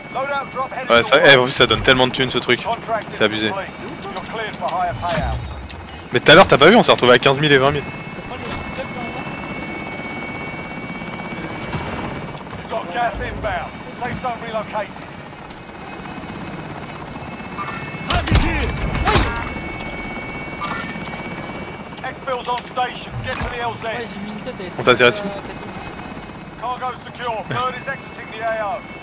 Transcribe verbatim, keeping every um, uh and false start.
Ouais, ça, eh, en plus ça donne tellement de thunes ce truc, c'est abusé. Mais tout à l'heure t'as pas vu, on s'est retrouvé à quinze mille et vingt mille. On t'a tiré dessus.